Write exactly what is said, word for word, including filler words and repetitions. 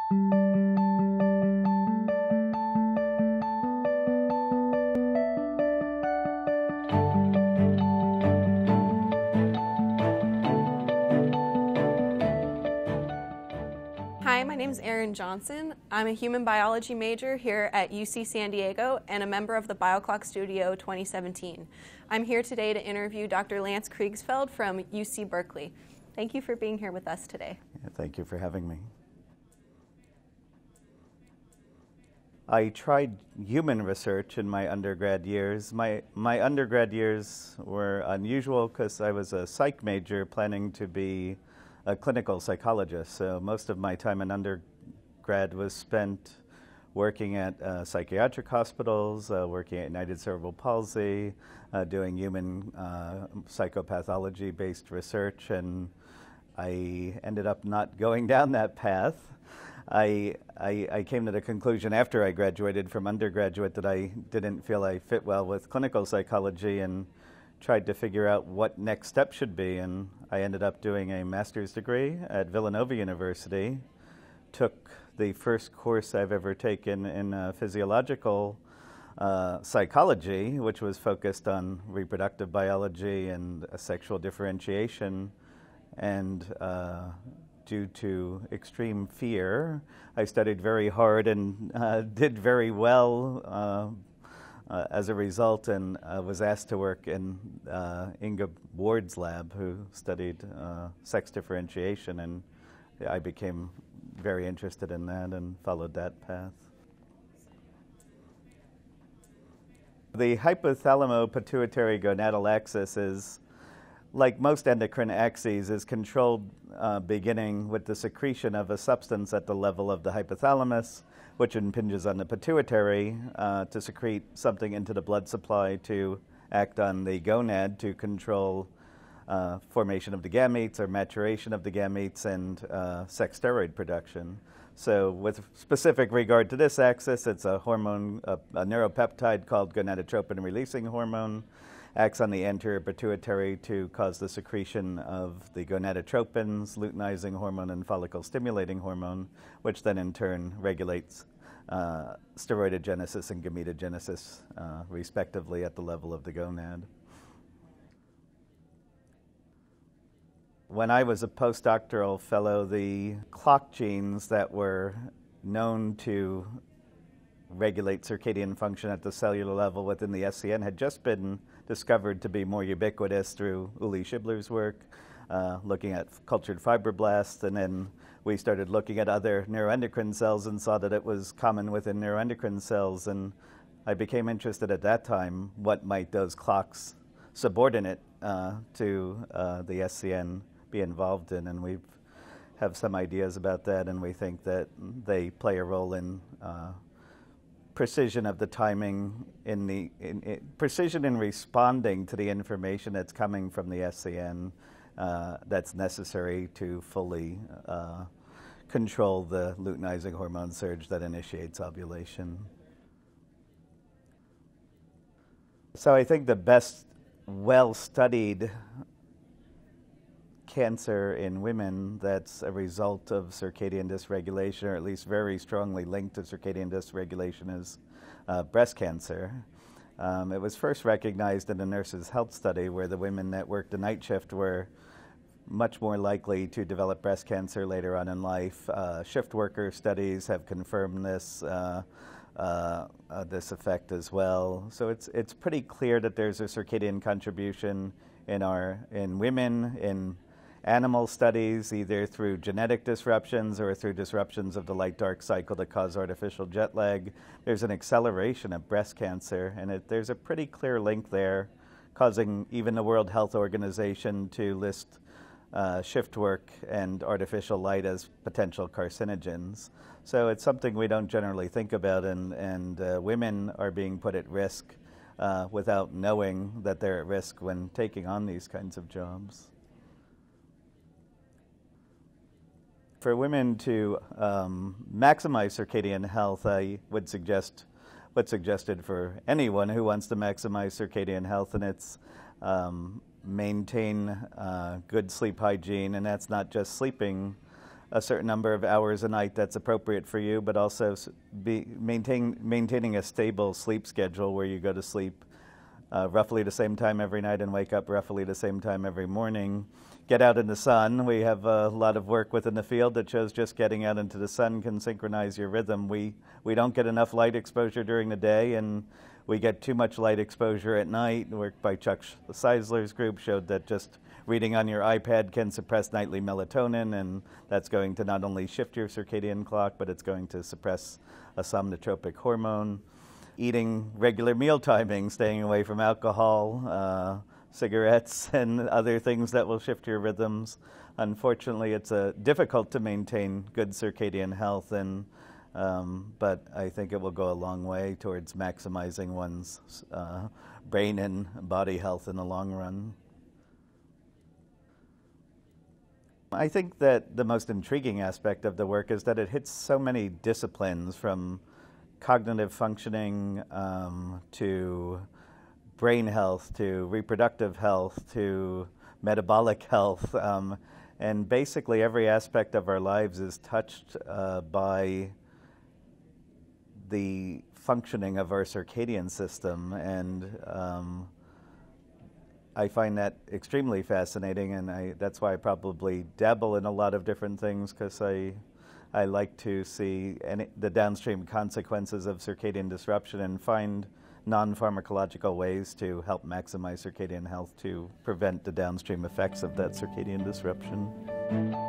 Hi, my name is Erin Johnson. I'm a human biology major here at U C San Diego and a member of the BioClock Studio twenty seventeen. I'm here today to interview Doctor Lance Kriegsfeld from U C Berkeley. Thank you for being here with us today. Yeah, thank you for having me. I tried human research in my undergrad years. My, my undergrad years were unusual because I was a psych major planning to be a clinical psychologist. So most of my time in undergrad was spent working at uh, psychiatric hospitals, uh, working at United Cerebral Palsy, uh, doing human uh, psychopathology-based research, and I ended up not going down that path. I, I, I came to the conclusion after I graduated from undergraduate that I didn't feel I fit well with clinical psychology and tried to figure out what next step should be, and I ended up doing a master's degree at Villanova University. Took the first course I've ever taken in uh, physiological uh, psychology, which was focused on reproductive biology and uh, sexual differentiation, and uh, due to extreme fear, I studied very hard and uh, did very well uh, Uh, as a result, and uh, was asked to work in uh, Inga Ward's lab, who studied uh, sex differentiation, and I became very interested in that and followed that path. The hypothalamic-pituitary-gonadal axis is, like most endocrine axes, is controlled uh, beginning with the secretion of a substance at the level of the hypothalamus, which impinges on the pituitary uh, to secrete something into the blood supply to act on the gonad to control uh, formation of the gametes or maturation of the gametes and uh, sex steroid production. So with specific regard to this axis, it's a hormone, a, a neuropeptide called gonadotropin-releasing hormone, acts on the anterior pituitary to cause the secretion of the gonadotropins, luteinizing hormone, and follicle-stimulating hormone, which then in turn regulates uh, steroidogenesis and gametogenesis, uh, respectively, at the level of the gonad. When I was a postdoctoral fellow, the clock genes that were known to regulate circadian function at the cellular level within the S C N had just been discovered to be more ubiquitous through Uli Schibler's work, uh, looking at cultured fibroblasts, and then we started looking at other neuroendocrine cells and saw that it was common within neuroendocrine cells, and I became interested at that time what might those clocks subordinate uh, to uh, the S C N be involved in, and we have some ideas about that, and we think that they play a role in uh, precision of the timing, in the in, in, precision in responding to the information that's coming from the S C N uh, that's necessary to fully uh, control the luteinizing hormone surge that initiates ovulation. So I think the best well-studied cancer in women that's a result of circadian dysregulation, or at least very strongly linked to circadian dysregulation, is uh, breast cancer. Um, it was first recognized in a nurse's health study where the women that worked the night shift were much more likely to develop breast cancer later on in life. Uh, shift worker studies have confirmed this uh, uh, uh, this effect as well. So it's it's pretty clear that there's a circadian contribution in our in women, in animal studies, either through genetic disruptions or through disruptions of the light-dark cycle that cause artificial jet lag. There's an acceleration of breast cancer, and it, there's a pretty clear link there, causing even the World Health Organization to list uh, shift work and artificial light as potential carcinogens. So it's something we don't generally think about, and, and uh, women are being put at risk uh, without knowing that they're at risk when taking on these kinds of jobs. For women to um, maximize circadian health, I would suggest what's suggested for anyone who wants to maximize circadian health, and it's um, maintain uh, good sleep hygiene, and that's not just sleeping a certain number of hours a night that's appropriate for you, but also be maintain, maintaining a stable sleep schedule where you go to sleep uh, roughly the same time every night and wake up roughly the same time every morning. Get out in the sun. We have a lot of work within the field that shows just getting out into the sun can synchronize your rhythm. We, we don't get enough light exposure during the day, and we get too much light exposure at night. Work by Chuck Seisler's group showed that just reading on your iPad can suppress nightly melatonin, and that's going to not only shift your circadian clock, but it's going to suppress a somnotropic hormone. Eating regular meal timing, staying away from alcohol, uh, cigarettes, and other things that will shift your rhythms. Unfortunately, it's uh, difficult to maintain good circadian health, and um, but I think it will go a long way towards maximizing one's uh, brain and body health in the long run. I think that the most intriguing aspect of the work is that it hits so many disciplines, from cognitive functioning um, to brain health, to reproductive health, to metabolic health, um, and basically every aspect of our lives is touched uh, by the functioning of our circadian system, and um, I find that extremely fascinating, and I, that's why I probably dabble in a lot of different things, because I, I like to see any, the downstream consequences of circadian disruption and find non-pharmacological ways to help maximize circadian health to prevent the downstream effects of that circadian disruption.